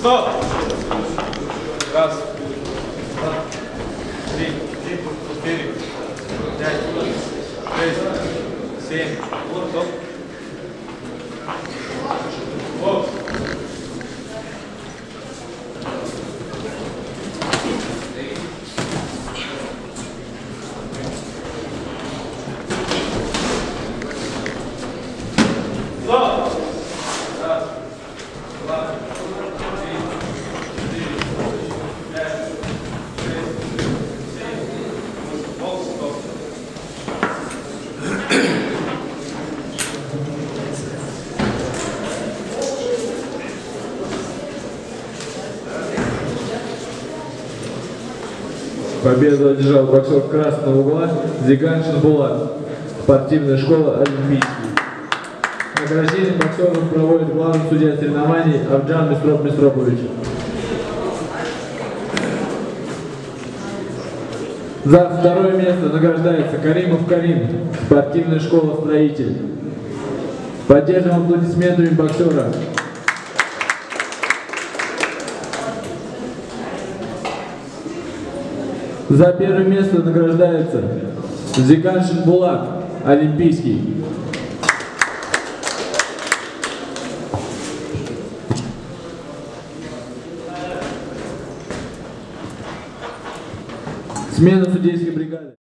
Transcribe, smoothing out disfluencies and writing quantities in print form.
Стоп! Раз, два, три, четыре, пять, шесть, семь. Стоп. Оп. Стоп! Раз, два, три, четыре, пять, шесть, семь, восемь. Стоп. Победу одержал боксер красного угла Зиганшин Булат, спортивная школа «Олимпийский». Награждение боксеров проводит главный судья соревнований Авджан Мистропович. За второе место награждается Каримов Карим, спортивная школа «Строитель». Поддержим аплодисментами боксера. За первое место награждается Зиганшин Булат, Олимпийский. Смена судейской бригады.